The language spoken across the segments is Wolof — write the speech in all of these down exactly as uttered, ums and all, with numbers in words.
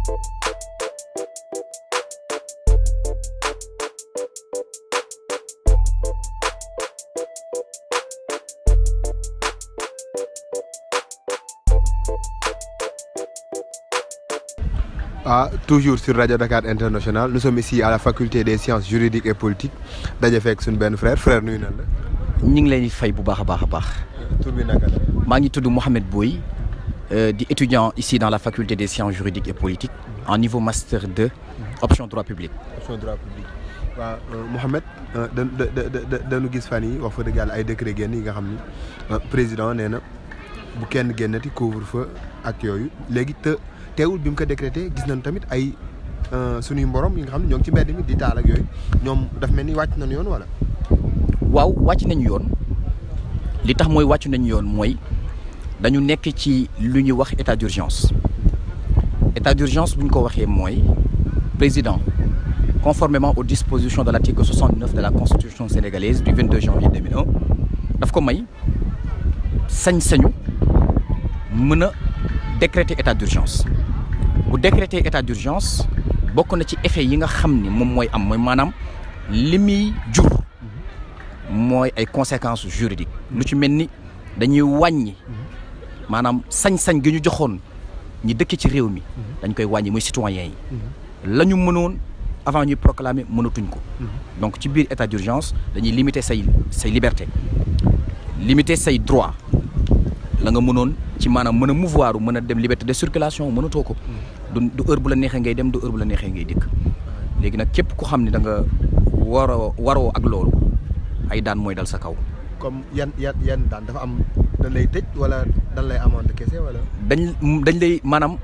Ah, toujours sur Radio Dakar International nous sommes ici à la faculté des sciences juridiques et politiques daje fekk suñu benn frère frère nuyu nan la. ñu ngi leen di fay bu baax a baax a baax. tur bi naka la. maa ngi tudd Mohamed Boye di étudiant ici dans la faculté des sciences juridiques et politiques en niveau master deux option droit public. option droit public waaw Mohamed da da da dañu gis fan yi wax fa dëgg yàlla ay décret génn yi nga xam ni président nee na bu kenn génnati couvre-feu ak yooyu léegi te. teewul bi mu ko décrété gis nañ tamit ay suñuy mborom yi nga xam ne ñoo ngi ci mbedd mi di taal ak yooyu ñoom daf mel ni wàcc nañu yoon wala. waaw wàcc nañu yoon li tax mooy wàcc nañu yoon mooy dañu nekk ci lu ñuy wax état d'urgence état d'urgence bu ñu ko waxee mooy président conformément aux dispositions de l'article soixante-neuf de la constitution sénégalaise du vingt-deux janvier deux mille un daf ko may sañ-sañu mën a décréter état d'urgence bu décréter état d'urgence bokk na ci effet yi nga xam ni moom mooy am mooy maanaam li muy jur mooy ay conséquences juridiques lu ci mel ni dañuy wàññi maanaam sañ-sañ gi ñu joxoon ñi dëkk ci réew mi dañ koy wàññi muy citoyens yi la ñu mënoon avant ñuy proclamer mënatuñ ko donc ci biir état d'urgence dañuy limiter say say liberté limiter say droit la nga mënoon ci maanaam mën a mouvoir mën a dem liberté de circulation mënatoo ko du du heure bu la neexee ngay dem du heure bu la neexee ngay dikk léegi nag képp ku xam ne da nga waroo waroo ak loolu ay daan mooy dal sa kaw. comme yan yan yan daan dafa am dañ lay tëj wala dañ lay amende kese wala. dañ dañ lay maanaam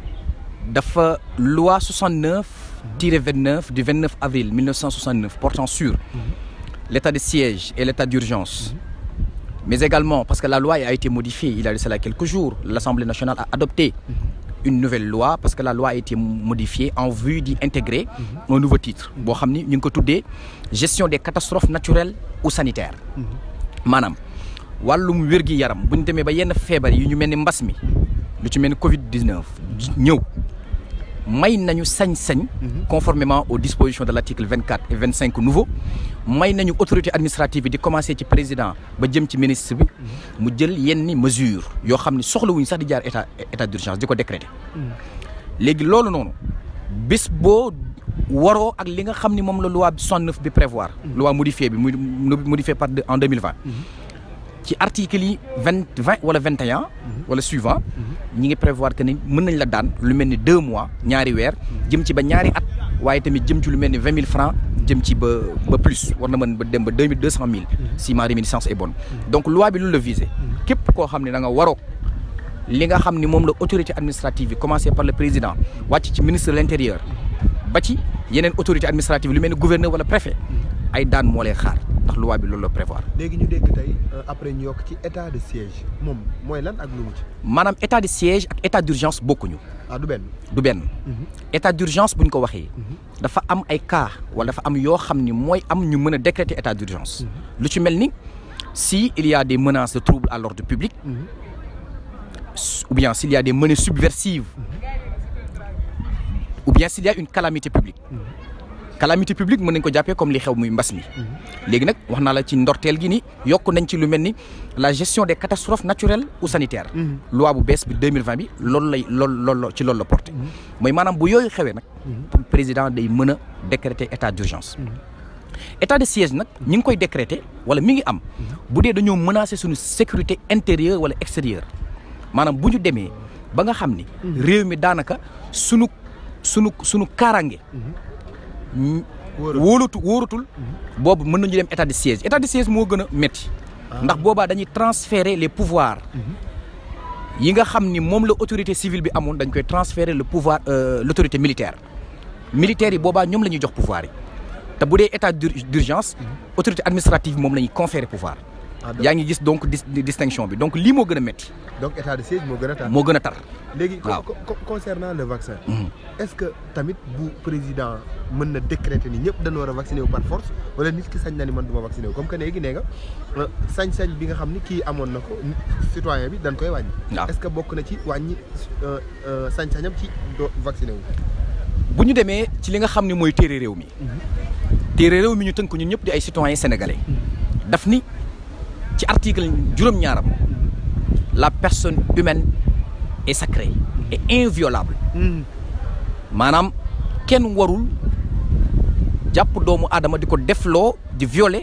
dafa loi soixante-neuf tiret vingt-neuf du vingt-neuf avril mille neuf cent soixante-neuf portant sur l'état de siège et l'état d'urgence. Mais également, parce que la loi a été modifiée, il y a de cela quelques jours, l'Assemblée nationale a adopté une nouvelle loi parce que la loi a été modifiée en vue d'y intégrer un nouveau titre. Boo xam ni ñu ngi ko tuddee gestion des catastrophes naturelles ou sanitaires. maanaam wàllum wér-gi-yaram bu ñu demee ba yenn feebar yi ñu mel ni mbas mi lu ci mel ni Covid dix-neuf ñëw may nañu sañ-sañ conformément aux dispositions de l'article vingt-quatre et vingt-cinq nouveau may nañu autorité administrative bi di commencer ci président ba jëm ci ministre bi mu jël yenni mesures yoo xam ne soxlawuñu sax di jaar état état d'urgence di ko décréter léegi loolu noonu bés boo waroo ak li nga xam ni moom la loi soixante-neuf bi prévoir loi modifiée bi muy modifiée par en deux mille vingt ci article yi vingt vingt wala vingt et un wala suivant ñi ngi prévoir que ni mën nañ la daan lu mel ni deux mois ñaari weer jëm ci ba ñaari at waaye tamit jëm ci lu mel ni vingt mille francs jëm ci ba ba plus war na mën ba dem ba deux mille deux cent mille si ma réminiscence est bonne donc loi bi loolu la visé képp koo xam ne da nga waroo li nga xam ni moom la autorité administrative bi commencé par le président wàcc ci ministre de l'intérieur ba ci yeneen autorité administrative lu mel ni gouverneur wala préfet ay daan moo lay xaar ndax loi bi loolu la prévoir. léegi ñu dégg tey après ñu yokk ci état de siège moom mooy lan ak lu mu ci. maanaam état de siège ak état d'urgence bokkuñu. ah du benn. du benn. état d'urgence bu ñu ko waxee. dafa am ay cas wala dafa am yoo xam ni mooy am ñu mën a décréter état d'urgence. lu ci mel ni si il y a des menaces de trouble à l'ordre public. ou bien s'il y a des menaces subversives. ou bien s'il y a une calamité publique. calamité publique mën nañ ko jàppee comme li xew muy mbas mi léegi nag wax naa la ci ndorteel gi ni yokk nañ ci lu mel ni la gestion des catastrophes naturelles ou sanitaires loi bu bees bi deux mille vingt bi loolu lay loolu loolu ci loolu la porté mooy maanaam bu yooyu xewee nag président day mën a décréter état d'urgence état de siège nag ñi ngi koy décréter wala mi ngi am bu dee dañoo menacer suñu sécurité intérieure wala extérieure maanaam bu ñu demee ba nga xam ni réew mi daanaka sunu sunu sunu kaaraange wóolatu wóoratul boobu mën nañu dem état de siège état de siège moo gën a métti ndax boobaa dañuy transférer les pouvoirs yi nga xam ni moom la autorité civile bi amoon dañ koy transférer le pouvoir l'autorité militaire militaires yi boobaa ñoom la ñuy jox pouvoir yi te bu dee état d'urgence autorité administrative moom la ñuy conférer pouvoir yaa ngi gis donc distinction bi donc lii moo gën a métti donc état de siège moo gën a tar moo gën a tar léegi waaw concernant le vaccin est-ce que tamit bu président mën na décréter ni ñëpp dañu war a vacciné wu par force wala nit ki sañ na ni man du ma vacciné wu comme que léegi nee nga sañ-sañ bi nga xam ni kii amoon na ko citoyen bi dañ koy wàññi. est-ce que bokk na ci wàññi sañ-sañam ci do vacciné wu. bu ñu demee ci li nga xam ne mooy téere réew mi. téere réew mi ñu tënk ñun ñëpp di ay citoyens sénégalais. daf ni ci article juróom-ñaaram la personne humaine est sacrée et inviolable. maanaam kenn warul jàpp doomu aadama di ko defloo di violer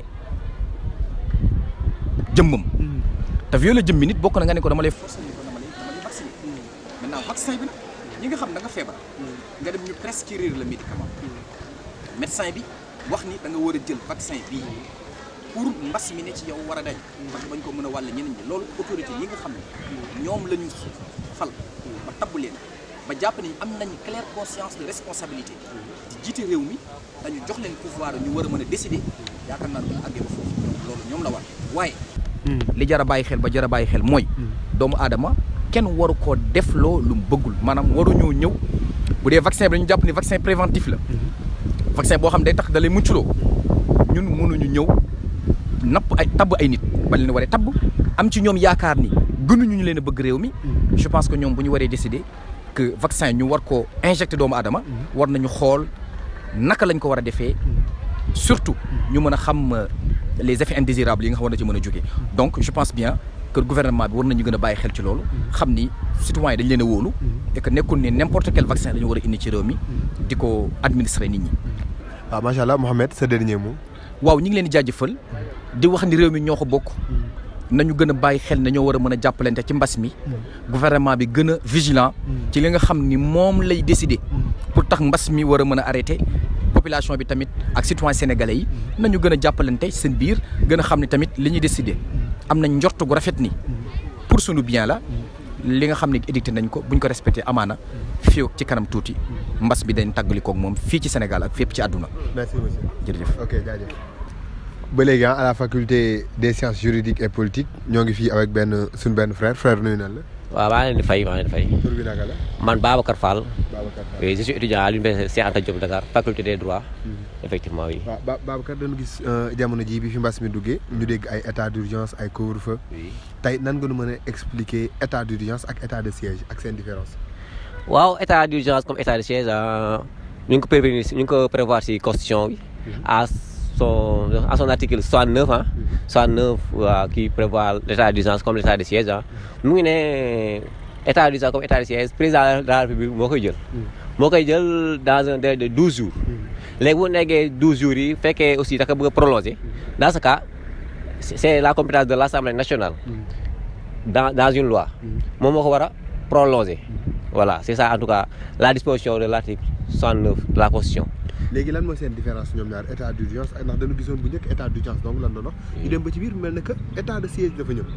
jëmmam. te violer jëmmi nit bokk na nga ne ko dama lay forcer ni ko dama lay dama lay vacciner. maintenant vaccin bi nag ñi nga xam da nga feebar. nga dem ñu prescrire le médicament. médecin bi wax ni da nga war a jël vaccin bii pour mbas mi ne ci yow war a dañ. parce que bañ ko mën a wàll ñeneen ñi loolu autorité yi nga xam ne ñoom la ñu fal ba tabbu leen ba jàpp ni am nañ claire conscience de responsabilité di jiite réew mi dañu jox leen pouvoir ñu war a mën a décider yaakaar naa ne bu ñu àggee ba foofu loolu ñoom la war waaye. li jar a bàyyi xel ba jar a bàyyi xel mooy. doomu aadama kenn waru koo defloo lu mu bëggul maanaam waruñoo ñëw bu dee vaccin bi dañu jàpp ni vaccin préventif la. vaccin boo xam day tax da lay muccloo ñun mënuñu ñëw napp ay tabb ay nit ba leen waree tabb am ci ñoom yaakaar ni gënuñu ñu leen a bëgg réew mi. je pense que ñoom bu ñu waree décider que vaccin ñu war koo injecté doomu aadama. war nañu xool naka lañ ko war a defee surtout ñu mën a xam les effets indésirables yi nga xam war na ci mën a jógee. donc je pense bien que gouvernement bi war nañu gën a bàyyi xel ci loolu. xam ni citoyens yi dañ leen a wóolu. et que nekkul ne n'importe quel vaccin dañu war a indi ci réew mi di ko administrer nit ñi. waaw macha allah Mouhamed sa dernier mot. waaw ñu ngi leen di jaajëfal di wax ni réew mi ñoo ko bokk. nañu gën a bàyyi xel ne ñoo war a mën a jàppalante ci mbas mi. gouvernement bi gën a vigilant. ci li nga xam ni moom lay décider. pour tax mbas mi war a mën a arrêter. population bi tamit ak citoyens sénégalais yi nañu gën a jàppalante seen biir gën a xam ni tamit li ñuy décider am nañ njort gu rafet ni pour sunu bien la li nga xam ne édicté nañ ko buñ ko respecté amaana fii ci kanam tuuti mbas bi dañ tàggali koog moom fii ci Sénégal ak fépp ci àdduna. merci monsieur jërëjëf. ok jaajëf. ba léegi à la faculté des sciences juridiques et politiques ñoo ngi fii avec benn suñu benn frère frère nuyu na la. waaw maa ngi leen di fay maa ngi leen di fay. tur bi naka la. man Babacar Fall. Babacar Fall oui je suis étudiant à l'université Cheikh Anta Diop Dakar faculté des droits. effectivement oui. waaw Ba Babacar dañu gis jamono ji bi fi mbas mi duggee ñu dégg ay état d'urgence ay couvre-feu. oui tey nan nga nu mën a expliquer état d'urgence ak état de siège ak seen différence. waaw état d'urgence comme état de siège ñu ngi ko prévenir ñu ngi ko prévoir ci constitution bi. à son à son article soixante-neuf ah. soixante-neuf waaw qui prévoit l'état d'urgence comme l'état de siège ah. mu ngi ne état d'urgence comme état de siège président de la République moo koy jël. moo koy jël dans un délai de douze jours. léegi bu nekkee douze jours yi fekkee aussi da nga bëgg a prolonger. dans ce cas c'est la compétence de l'Assemblée nationale. dans dans une loi. moom moo ko war a prolonger. voilà c'est ça en tout cas la disposition de l'article soixante-neuf de la Constitution. léegi lan mooy seen différence ñoom ñaar état d'urgence ak ndax dañu gisoon bu njëkk état d'urgence donc lan doon wax. ñu dem ba ci biir mel na que état de siège dafa ñëw.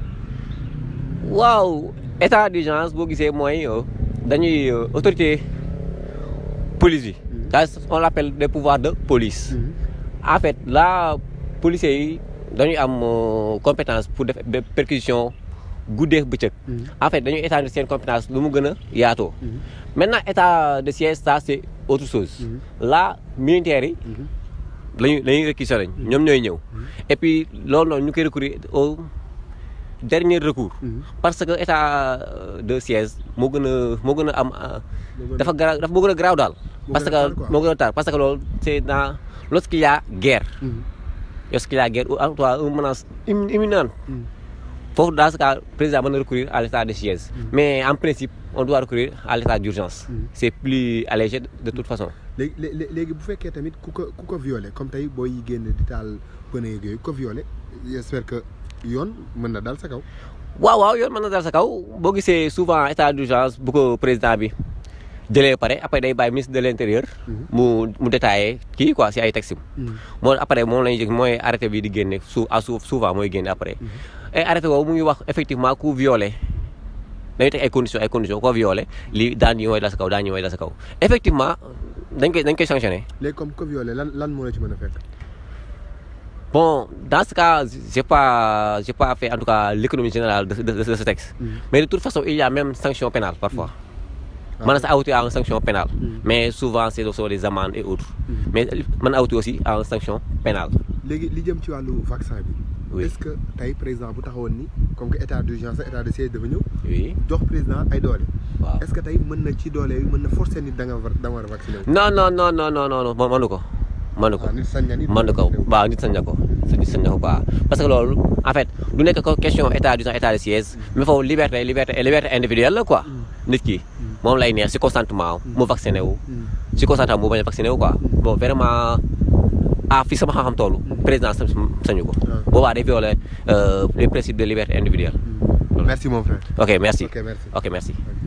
waaw état d'urgence boo gisee mooy dañuy autorité police yi. on l'appelle des pouvoirs de police. en fait là policiers yi dañuy am compétence pour def perquisition guddeeg bëccëg. en fait dañuy étendre seen compétence lu mu gën a yaatoo. maintenant état de siège ça c'est autre chose. là militaires yi. lañuy lañuy réquisitionner ñoom ñooy ñëw. et puis loolu noonu ñu koy recourir au dernier recours. parce que état de siège moo gën a moo gën a am. dafa garaaw dafa moo gën a garaaw daal. parce que moo gën a tar parce que loolu c'est dans lorsqu'il y a guerre. lorsqu'il y a guerre ou en tout cas une menace imminente. foofu dans ce cas président mën na recourir à l'état de siège. mais en principe on doit recourir à l'état d'urgence. c'est plus allégé de toute façon. léegi léegi bu fekkee tamit ku ko ku ko violé comme tey booy yi génn di taal pneu yooyu ku ko violé j'espère que yoon mën na dal sa kaw. waaw waaw yoon mën na dal sa kaw boo gisee souvent état d'urgence bu ko président bi jëlee pare après day bàyyi ministre de l'intérieur. mu mu détaillé kii quoi si ay textes. moo après moom la ñuy jóg mooy arrêté bi di génne su à souvent mooy génne après. et arrêté boobu mu ngi wax effectivement ku violé dañuy teg ay conditions ay conditions ko violé lii daan yi mooy dal sa kaw daan yi mooy dal sa kaw effectivement dañ koy dañ koy sanctionné. léegi comme ko violé lan lan moo la ci mën a fekk. bon dans ce cas j'ai pas j'ai pas fait en tout cas l'économie générale de de de ce texte. mais de toute façon il y a même sanction pénale parfois. man sa awuti a une sanction pénale mais souvent c'est sur des amendes et autres mais man awuti aussi a une sanction pénale. léegi li jëm ci wàllu vaccin bi. oui est-ce que tey président bu taxawoon ni comme que état d'urgence état de siège dafa ñëw. oui jox président ay doole. waaw est-ce que tey mën na ci doole yi mën na forcer nit da nga war da nga war a vacciner wu. non non non non non non non mënu ko. mënu ko nit sañ na nit mënu ko waaw nit sañ na ko nit sañ na ko quoi parce que loolu en fait du nekk ko question état d'urgence état de siège mais foofu liberté liberté liberté individuelle la quoi nit ki moom lay neex si consentement mu vacciné wu si consentement mu bañ a vacciné wu quoi bon vraiment ah fi sama xam-xam toll président sañu ko boobaa day violer les principes de liberté individuelle. Merci mon frère. ok merci ok merci ok merci.